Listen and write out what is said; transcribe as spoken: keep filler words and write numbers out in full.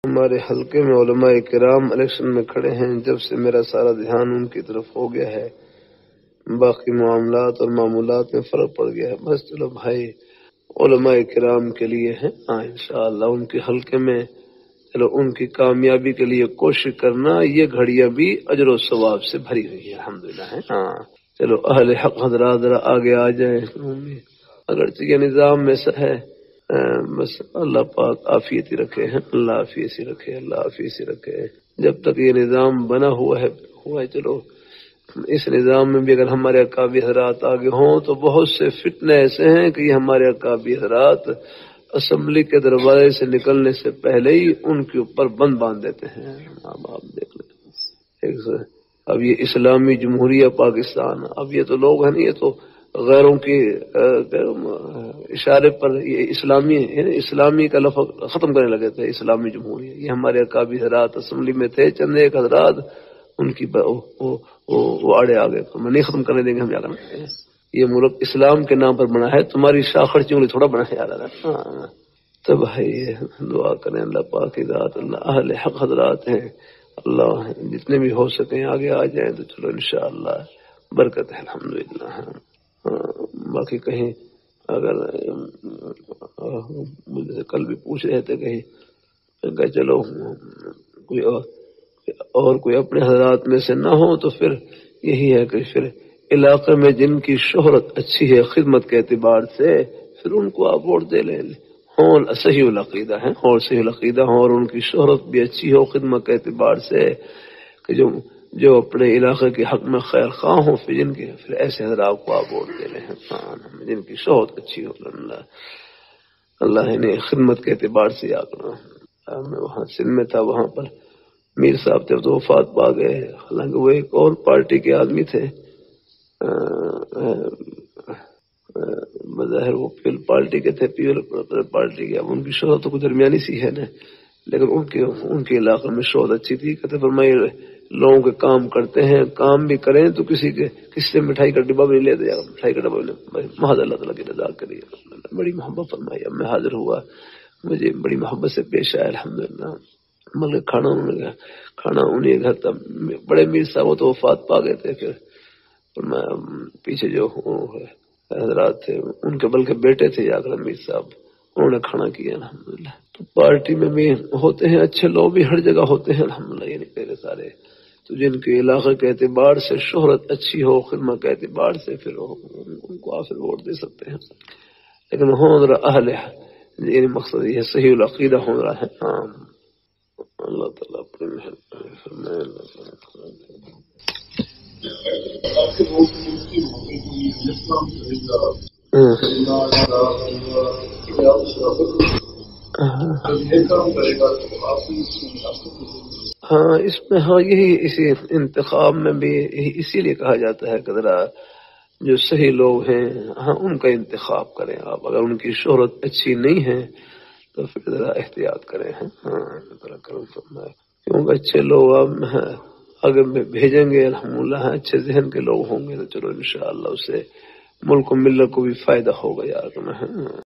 ہمارے حلقے میں علماء کرام الیکشن میں کھڑے ہیں، جب سے میرا سارا دھیان ان کی طرف ہو گیا ہے، باقی معاملات اور معمولات میں فرق پڑ گیا ہے۔ بس چلو بھائی، علماء کرام کے لیے ہیں، ہاں انشاءاللہ ان کے حلقے میں چلو ان کی کامیابی کے لیے کوشش کرنا، یہ گھڑیاں بھی اجر و ثواب سے بھری ہوئی ہے الحمدللہ ہے۔ ہاں چلو اہل حق حضرات ذرا آگے آ جائیں، اگرچہ یہ نظام میں سے ہے، بس اللہ پاک عافیت ہی رکھے ہیں، اللہ عافیت ہی رکھے، اللہ عافیت ہی رکھے۔ جب تک یہ نظام بنا ہوا ہے ہوا ہے چلو اس نظام میں بھی اگر ہمارے اکابر حضرات آگے ہوں تو بہت سے فتنے ایسے ہیں کہ یہ ہمارے اکابر حضرات اسمبلی کے دروازے سے نکلنے سے پہلے ہی ان کے اوپر بند باندھ دیتے ہیں۔ اب آپ دیکھ لیں، اب یہ اسلامی جمہوریہ پاکستان، اب یہ تو لوگ ہیں نا، یہ تو غیروں کے اشارے پر یہ اسلامی اسلامی کا لفظ ختم کرنے لگے تھے، اسلامی جمہوریہ۔ یہ ہمارے اکابر حضرات اسمبلی میں تھے، چند ایک حضرات ان کی وہ آڑے آ گئے، میں نہیں ختم کرنے دیں گے ہم، کیا کرنا ہے؟ یہ ملک اسلام کے نام پر بنا ہے، تمہاری شاخڑ چونگلی تھوڑا بنا ہے یار۔ ہاں تو بھائی دعا کریں اللہ پاک کی ذات، اللہ اہل حق حضرات ہیں، اللہ جتنے بھی ہو سکیں آگے آ جائیں تو چلو انشاءاللہ برکت ہے الحمدللہ۔ باقی کہیں اگر مجھے کل بھی پوچھ رہے تھے کہیں کہ چلو کوئی اور اور کوئی اپنے حضرات میں سے نہ ہو تو پھر یہی ہے کہ پھر علاقے میں جن کی شہرت اچھی ہے خدمت کے اعتبار سے پھر ان کو آپ ووٹ دے لیں، اور صحیح العقیدہ ہیں اور صحیح العقیدہ ہوں اور ان کی شہرت بھی اچھی ہو خدمت کے اعتبار سے، کہ جو جو اپنے علاقے کے حق میں خیر خواہ ہوں، پھر جن کے پھر ایسے حضرات کو آپ ووٹ دے لیں، جن کی شہرت اچھی ہو، اللہ اللہ نے خدمت کے اعتبار سے یاد کرنا۔ میں وہاں سندھ میں تھا، وہاں پر میر صاحب تھے تو وفات پا گئے، حالانکہ وہ ایک اور پارٹی کے آدمی تھے، بظاہر وہ پیپل پارٹی کے تھے، پیپل پارٹی کے، اب ان کی شہرت تو کچھ درمیانی سی ہے نا، لیکن ان کے ان کے علاقے میں شہرت اچھی تھی۔ کہتے فرمائے لوگوں کے کام کرتے ہیں، کام بھی کریں تو کسی کے کسی سے مٹھائی کا ڈبہ بھی نہیں لیتے، مٹھائی کا ڈبہ نہیں، محض اللہ تعالیٰ کی رضا کے لیے بڑی محبت فرمائی۔ اب میں حاضر ہوا، مجھے بڑی محبت سے پیش آیا الحمدللہ، مطلب کھانا انہوں نے کھانا انہیں گھر تھا، بڑے میر صاحب وہ تو وفات پا گئے تھے، پھر میں پیچھے جو حضرات تھے ان کے بلکہ بیٹے تھے یا کر میر صاحب، انہوں نے کھانا کیا الحمدللہ۔ تو پارٹی میں بھی ہوتے ہیں اچھے لوگ، بھی ہر جگہ ہوتے ہیں الحمدللہ، یہ نہیں پہلے سارے، تو جن کے علاقے کے اعتبار سے شہرت اچھی ہو خدمت کے اعتبار سے پھر ان کو آپ ووٹ دے سکتے ہیں، لیکن ہوں ذرا اہل یعنی مقصد یہ صحیح العقیدہ ہو رہا ہے۔ ہاں اللہ تعالیٰ اپنے مہربانی فرمائے۔ ہاں اس میں ہاں یہی اسی انتخاب میں بھی اسی لیے کہا جاتا ہے کہ ذرا جو صحیح لوگ ہیں ہاں ان کا انتخاب کریں آپ، اگر ان کی شہرت اچھی نہیں ہے تو پھر ذرا احتیاط کریں۔ ہاں کرم فرمائے، کیونکہ اچھے لوگ آپ اگر بھیجیں گے الحمدللہ اچھے ذہن کے لوگ ہوں گے تو چلو انشاءاللہ اس سے ملک و ملت کو بھی فائدہ ہوگا یار۔